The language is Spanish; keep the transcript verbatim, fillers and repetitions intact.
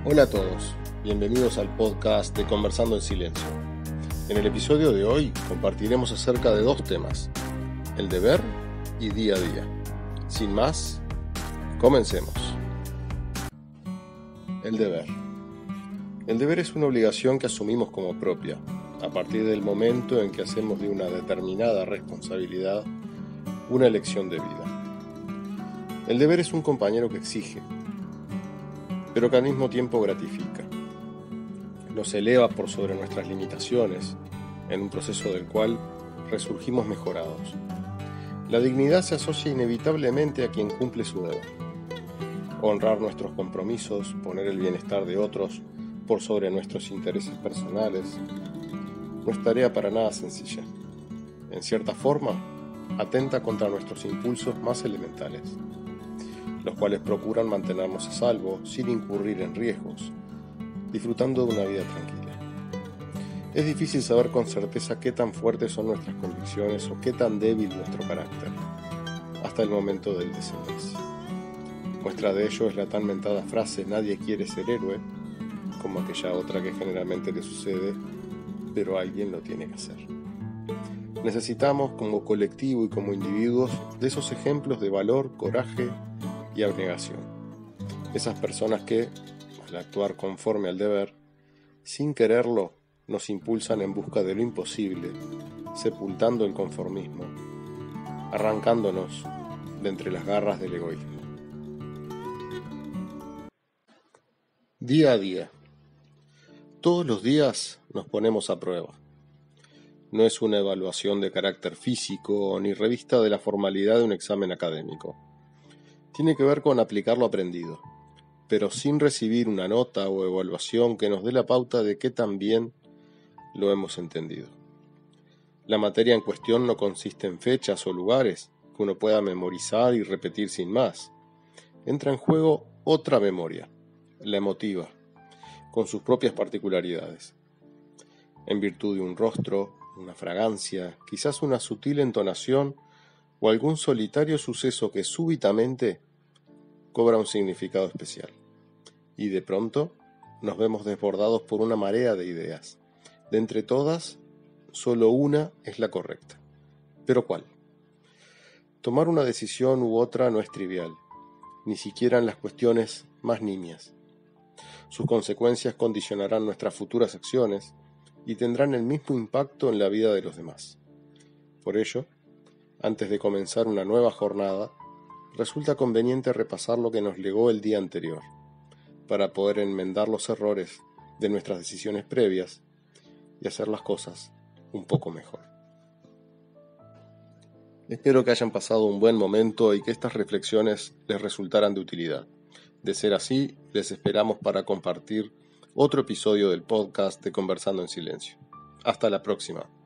Hola a todos, bienvenidos al podcast de Conversando en Silencio. En el episodio de hoy compartiremos acerca de dos temas, el deber y día a día. Sin más, comencemos. El deber. El deber es una obligación que asumimos como propia, a partir del momento en que hacemos de una determinada responsabilidad una elección de vida. El deber es un compañero que exige, pero que al mismo tiempo gratifica. Nos eleva por sobre nuestras limitaciones, en un proceso del cual resurgimos mejorados. La dignidad se asocia inevitablemente a quien cumple su deber. Honrar nuestros compromisos, poner el bienestar de otros por sobre nuestros intereses personales, no es tarea para nada sencilla. En cierta forma, atenta contra nuestros impulsos más elementales, los cuales procuran mantenernos a salvo sin incurrir en riesgos, disfrutando de una vida tranquila. Es difícil saber con certeza qué tan fuertes son nuestras convicciones o qué tan débil nuestro carácter, hasta el momento del desenlace. Muestra de ello es la tan mentada frase "nadie quiere ser héroe", como aquella otra que generalmente le sucede, pero alguien lo tiene que hacer. Necesitamos, como colectivo y como individuos, de esos ejemplos de valor, coraje y abnegación. Esas personas que, al actuar conforme al deber, sin quererlo, nos impulsan en busca de lo imposible, sepultando el conformismo, arrancándonos de entre las garras del egoísmo. Día a día. Todos los días nos ponemos a prueba. No es una evaluación de carácter físico ni revista de la formalidad de un examen académico. Tiene que ver con aplicar lo aprendido, pero sin recibir una nota o evaluación que nos dé la pauta de qué tan bien lo hemos entendido. La materia en cuestión no consiste en fechas o lugares que uno pueda memorizar y repetir sin más. Entra en juego otra memoria, la emotiva, con sus propias particularidades. En virtud de un rostro, una fragancia, quizás una sutil entonación o algún solitario suceso que súbitamente cobra un significado especial. Y de pronto nos vemos desbordados por una marea de ideas. De entre todas, solo una es la correcta. ¿Pero cuál? Tomar una decisión u otra no es trivial, ni siquiera en las cuestiones más nimias. Sus consecuencias condicionarán nuestras futuras acciones y tendrán el mismo impacto en la vida de los demás. Por ello, antes de comenzar una nueva jornada, resulta conveniente repasar lo que nos legó el día anterior, para poder enmendar los errores de nuestras decisiones previas y hacer las cosas un poco mejor. Espero que hayan pasado un buen momento y que estas reflexiones les resultaran de utilidad. De ser así, les esperamos para compartir otro episodio del podcast de Conversando en Silencio. Hasta la próxima.